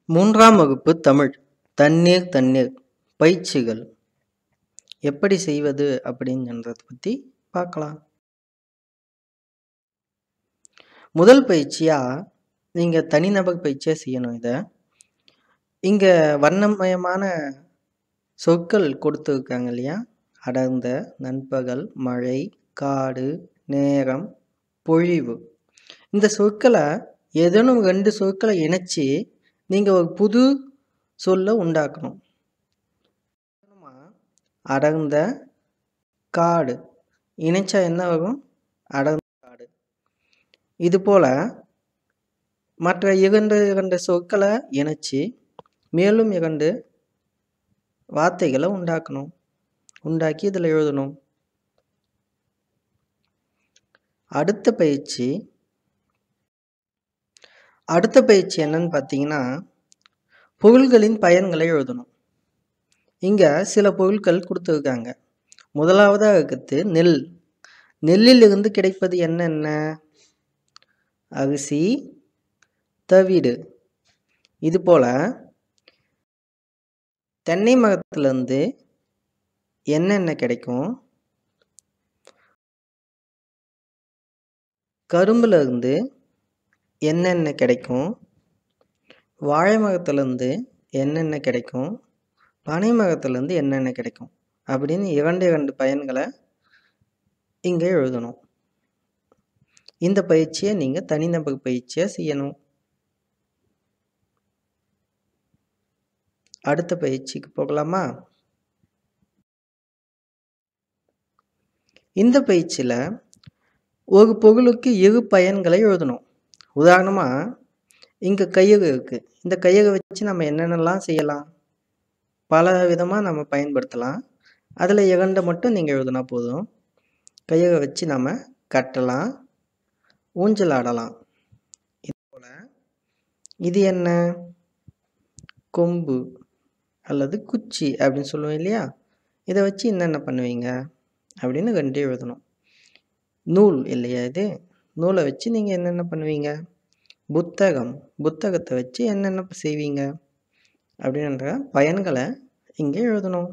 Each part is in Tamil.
மூன்றாம் வகுப்பு தமிழ் தண்ணீர் தண்ணீர் பயிற்சிகள் எப்படி செய்வது அப்படின்றத பற்றி பார்க்கலாம். முதல் பயிற்சியாக நீங்கள் தனிநபர் பயிற்சியாக செய்யணும். இங்கே வண்ணமயமான சொற்கள் கொடுத்துருக்காங்க இல்லையா? அடர்ந்த, நண்பகல், மழை, காடு, நேரம், பொழிவு. இந்த சொற்களை ஏதேனும் 2 சொற்களை இணைச்சி நீங்கள் ஒரு புது சொல்ல உண்டாக்கணும். அடர்ந்த காடு இணைச்சா என்ன வரும்? அடர்ந்த காடு. இது போல மற்ற 2 சொற்களை இணைச்சி மேலும் 2 வார்த்தைகளை உண்டாக்கணும். உண்டாக்கி இதில் எழுதணும். அடுத்த பயிற்சி என்னன்னு பார்த்தீங்கன்னா, பொருள்களின் பயன்களை எழுதணும். இங்கே சில பொருட்கள் கொடுத்துருக்காங்க. முதலாவதாக இருக்கிறது நெல். நெல்லிலிருந்து கிடைப்பது என்னென்ன? அரிசி, தவிடு. இது போல தென்னை மரத்திலிருந்து என்னென்ன கிடைக்கும்? கரும்புல இருந்து என்னென்ன கிடைக்கும்? வாழை மரத்துலேருந்து என்னென்ன கிடைக்கும்? பனை மரத்துலேருந்து என்னென்ன கிடைக்கும்? அப்படின்னு 2 பயன்களை இங்கே எழுதணும். இந்த பயிற்சியை நீங்கள் தனிநபர் பயிற்சியாக செய்யணும். அடுத்த பயிற்சிக்கு போகலாமா? இந்த பயிற்சியில் ஒரு பொருளுக்கு 2 பயன்களை எழுதணும். உதாரணமாக இங்கே கயிறு இருக்குது. இந்த கயிறை வச்சு நம்ம என்னென்னலாம் செய்யலாம்? பல விதமாக நம்ம பயன்படுத்தலாம். அதில் 2 மட்டும் நீங்கள் எழுதுனா போதும். கயிறை வச்சு நம்ம கட்டலாம், ஊஞ்சல் ஆடலாம். இது போல் இது என்ன? கொம்பு அல்லது குச்சி அப்படின்னு சொல்லுவோம் இல்லையா? இதை வச்சு என்னென்ன பண்ணுவீங்க அப்படின்னு 2 எழுதணும். நூல் இல்லையா? இது நூலை வச்சு நீங்கள் என்னென்ன பண்ணுவீங்க? புத்தகத்தை வச்சு என்னென்ன செய்வீங்க அப்படின்ற பயன்களை இங்கே எழுதணும்.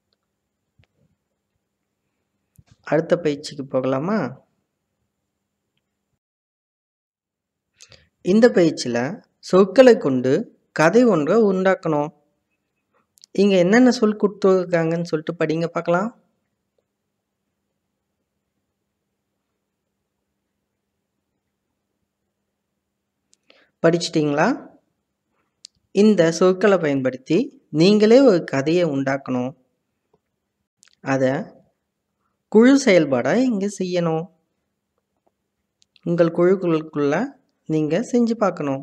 அடுத்த பயிற்சிக்கு போகலாமா? இந்த பயிற்சியில் சொற்களை கொண்டு கதை ஒன்றை உண்டாக்கணும். இங்கே என்னென்ன சொல் கொடுத்துருக்காங்கன்னு சொல்லிட்டு படிங்க பார்க்கலாம். படிச்சிட்டிங்களா? இந்த சொற்களை பயன்படுத்தி நீங்களே ஒரு கதையை உண்டாக்கணும். அதை குழு செயல்பாடாக இங்கே செய்யணும். உங்கள் குழுக்களுக்குள்ள நீங்கள் செஞ்சு பார்க்கணும்.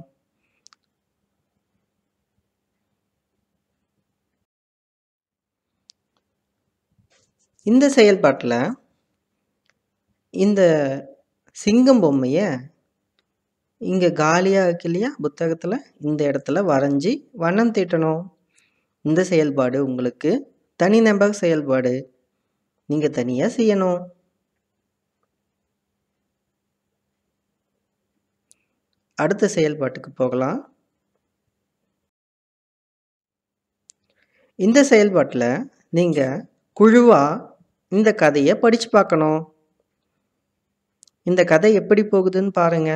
இந்த செயல்பாட்டில் இந்த சிங்கம் பொம்மையை இங்கே காலியாக இருக்கு இல்லையா? புத்தகத்தில் இந்த இடத்துல வரைஞ்சி வண்ணம் தீட்டணும். இந்த செயல்பாடு உங்களுக்கு தனிநபர் செயல்பாடு. நீங்கள் தனியாக செய்யணும். அடுத்த செயல்பாட்டுக்கு போகலாம். இந்த செயல்பாட்டில் நீங்கள் குழுவாக இந்த கதையை படித்து பார்க்கணும். இந்த கதை எப்படி போகுதுன்னு பாருங்க.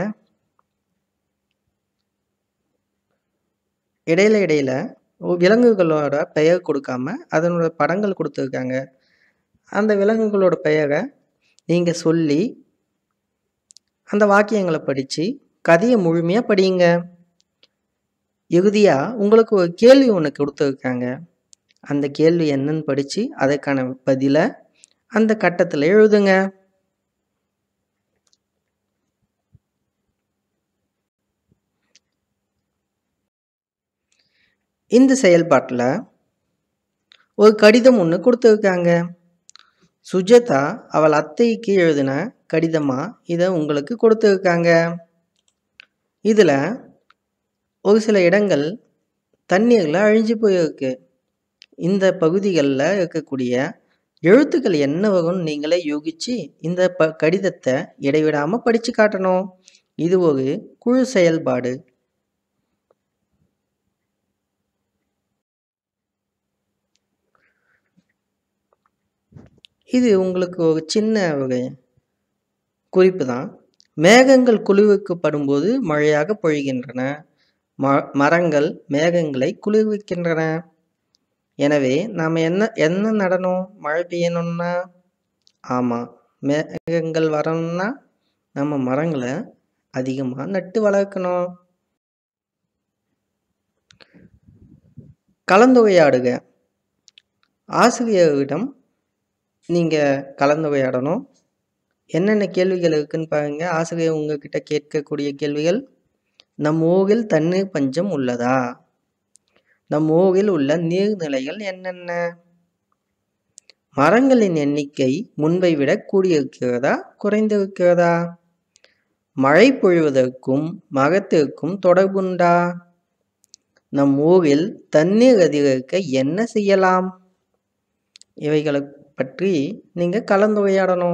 இடையில விலங்குகளோட பெயர் கொடுக்காம அதனோட படங்கள் கொடுத்துருக்காங்க. அந்த விலங்குகளோட பெயரை நீங்கள் சொல்லி அந்த வாக்கியங்களை படித்து கதையை முழுமையாக படியுங்க. இறுதியாக உங்களுக்கு ஒரு கேள்வி ஒன்று கொடுத்துருக்காங்க. அந்த கேள்வி என்னன்னு படித்து அதற்கான பதிலை அந்த கட்டத்தில் எழுதுங்க. இந்த செயல்பாட்டில் ஒரு கடிதம் ஒன்று கொடுத்துருக்காங்க. சுஜாதா அவள் அத்தைக்கு எழுதின கடிதமாக இதை உங்களுக்கு கொடுத்துருக்காங்க. இதில் ஒரு சில இடங்கள் தண்ணீரில் அழிஞ்சு போயிருக்கு. இந்த பகுதிகளில் இருக்கக்கூடிய எழுத்துக்கள் என்ன வரும்னு நீங்களே யூகிச்சு இந்த கடிதத்தை இடைவிடாமல் படித்து காட்டணும். இது ஒரு குழு செயல்பாடு. இது உங்களுக்கு ஒரு சின்ன ஒரு குறிப்பு தான். மேகங்கள் குளிர்விக்கப்படும்போது மழையாக பொழிகின்றன. மரங்கள் மேகங்களை குளிர்விக்கின்றன. எனவே நாம என்ன என்ன நடணும் மழை பெய்யணும்னா? ஆமா. மேகங்கள் வரணும்னா நம்ம மரங்களை அதிகமா நட்டு வளர்க்கணும். கலந்துரையாடுக. ஆசிரியரிடம் நீங்க கலந்துரையாடணும். என்னென்ன கேள்விகள் இருக்குன்னு பாருங்க. ஆசிரியர் உங்ககிட்ட கேட்கக்கூடிய கேள்விகள்: நம் ஊரில் தண்ணீர் பஞ்சம் உள்ளதா? நம் ஊரில் உள்ள நீர்நிலைகள் என்னென்ன? மரங்களின் எண்ணிக்கை முன்பை விட கூடியிருக்கிறதா குறைந்திருக்கிறதா? மழை பொழிவதற்கும் மரத்திற்கும் தொடர்புண்டா? நம் ஊரில் தண்ணீர் அதிகரிக்க என்ன செய்யலாம்? இவைகளை பற்றி நீங்க கலந்துரையாடணும்.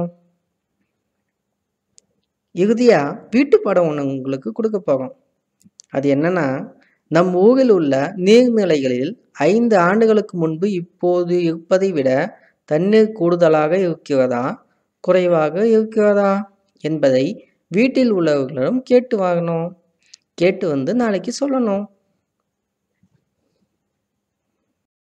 இறுதியா வீட்டு பாடம் ஒன்று உங்களுக்கு கொடுக்க போறோம். அது என்னன்னா, நம் ஊரில் உள்ள நீர்நிலைகளில் 5 ஆண்டுகளுக்கு முன்பு இப்போது இருப்பதை விட தண்ணீர் கூடுதலாக இருக்கிறதா குறைவாக இருக்கிறதா என்பதை வீட்டில் உள்ளவர்களிடம் கேட்டு வாங்கணும். கேட்டு வந்து நாளைக்கு சொல்லணும்.